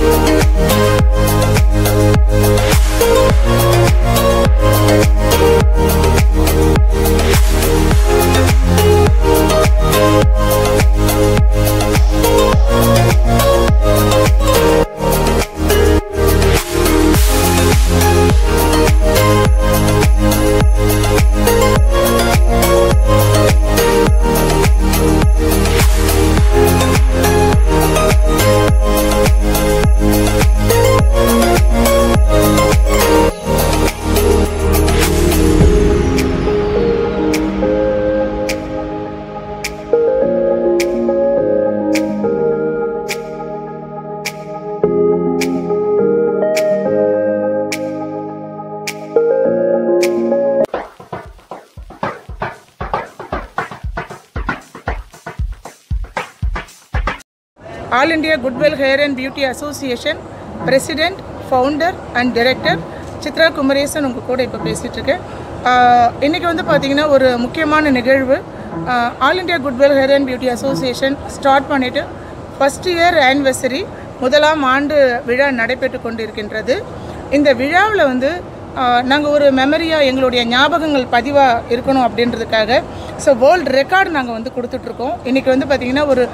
All India Goodwill Hair and Beauty Association President, Founder and Director Chitra Kumaresan உங்கள் கூட இப்போ பேசிகிட்ருக்கேன். இன்றைக்கி வந்து பார்த்திங்கன்னா ஒரு முக்கியமான நிகழ்வு. All India goodwill hair and beauty association start பண்ணிவிட்டு ஃபஸ்ட் இயர் ஆனிவர்சரி முதலாம் ஆண்டு விழா நடைபெற்று கொண்டிருக்கின்றது. இந்த விழாவில் வந்து நாங்கள் ஒரு மெமரியாக எங்களுடைய ஞாபகங்கள் பதிவாக இருக்கணும் அப்படின்றதுக்காக வேர்ல்டு ரெக்கார்டு நாங்கள் வந்து கொடுத்துட்ருக்கோம். இன்றைக்கி வந்து பார்த்திங்கன்னா ஒரு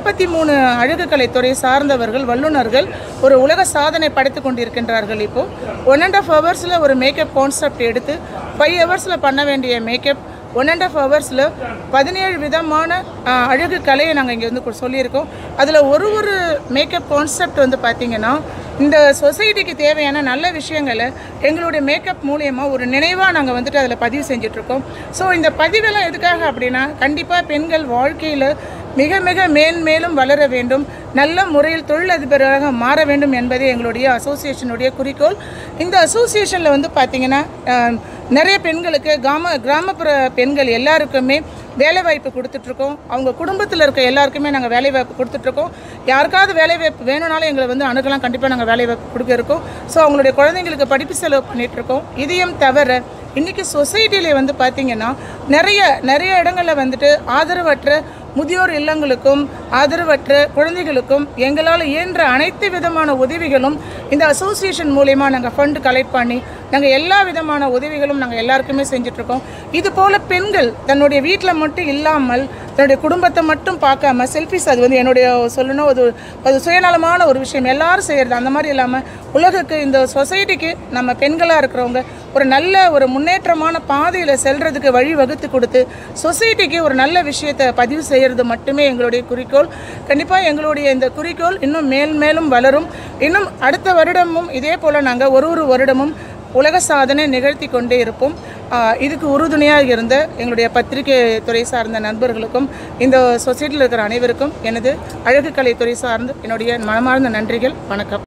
33 அழகுக்கலைத்துறை சார்ந்தவர்கள் வல்லுநர்கள் ஒரு உலக சாதனை படைத்து கொண்டிருக்கின்றார்கள். இப்போது 1.5 ஹவர்ஸில் ஒரு மேக்கப் கான்செப்ட் எடுத்து 5 ஹவர்ஸில் பண்ண வேண்டிய மேக்கப் 1.5 ஹவர்ஸில் 17 விதமான அழகு கலையை நாங்கள் இங்கே வந்து சொல்லியிருக்கோம். அதில் ஒரு மேக்கப் கான்செப்ட் வந்து பார்த்திங்கன்னா இந்த சொசைட்டிக்கு தேவையான நல்ல விஷயங்களை எங்களுடைய மேக்கப் மூலியமாக ஒரு நினைவாக நாங்கள் வந்துட்டு அதில் பதிவு செஞ்சிட்ருக்கோம். ஸோ இந்த பதிவெல்லாம் எதுக்காக அப்படின்னா கண்டிப்பாக பெண்கள் வாழ்க்கையில் மிக மிக மேன்மேலும் வளர வேண்டும், நல்ல முறையில் தொழிலதிபராக மாற வேண்டும் என்பதே எங்களுடைய அசோசியேஷனுடைய குறிக்கோள். இந்த அசோசியேஷனில் வந்து பார்த்திங்கன்னா நிறைய பெண்களுக்கு கிராமப்புற பெண்கள் எல்லாருக்குமே வேலைவாய்ப்பு கொடுத்துட்ருக்கோம். அவங்க குடும்பத்தில் இருக்க எல்லாருக்குமே நாங்கள் வேலைவாய்ப்பு கொடுத்துட்ருக்கோம். யாருக்காவது வேலைவாய்ப்பு வேணும்னாலும் எங்களை வந்து அணுகலாம், கண்டிப்பாக நாங்கள் வேலைவாய்ப்பு கொடுக்க இருக்கோம். ஸோ அவங்களுடைய குழந்தைங்களுக்கு படிப்பு செலவு பண்ணிகிட்ருக்கோம். இதையும் தவிர இன்றைக்கி சொசைட்டியில் வந்து பார்த்திங்கன்னா நிறைய இடங்களில் வந்துட்டு ஆதரவற்ற முதியோர் இல்லங்களுக்கும் ஆதரவற்ற குழந்தைகளுக்கும் எங்களால் இயன்ற அனைத்து விதமான உதவிகளும் இந்த அசோசியேஷன் மூலமா நாங்கள் ஃபண்டு கலெக்ட் பண்ணி நாங்கள் எல்லா விதமான உதவிகளும் நாங்கள் எல்லாருக்குமே செஞ்சிட்ருக்கோம். இதுபோல் பெண்கள் தன்னுடைய வீட்டில் மட்டும் இல்லாமல் தன்னுடைய குடும்பத்தை மட்டும் பார்க்காம செல்ஃபிஸ், அது வந்து என்னுடைய சொல்லணும், அது சுயநலமான ஒரு விஷயம், எல்லாரும் செய்கிறது அந்த மாதிரி இல்லாமல் உலகுக்கு இந்த சொசைட்டிக்கு நம்ம பெண்களாக இருக்கிறவங்க ஒரு நல்ல ஒரு முன்னேற்றமான பாதையில் செல்றதுக்கு வழி வகுத்து கொடுத்து சொசைட்டிக்கு ஒரு நல்ல விஷயத்தை பதிவு செய்கிறது மட்டுமே எங்களுடைய குறிக்கோள். கண்டிப்பாக எங்களுடைய இந்த குறிக்கோள் இன்னும் மேலும் வளரும். இன்னும் அடுத்த வருடமும் இதே போல் நாங்கள் ஒரு வருடமும் உலக சாதனை நிகழ்த்தி கொண்டே இருப்போம். இதுக்கு உறுதுணையாக இருந்த எங்களுடைய பத்திரிகை துறை சார்ந்த நண்பர்களுக்கும் இந்த சொசைட்டியில் இருக்கிற அனைவருக்கும் எனது அழகு கலைத்துறை சார்ந்து என்னுடைய மனமார்ந்த நன்றிகள். வணக்கம்.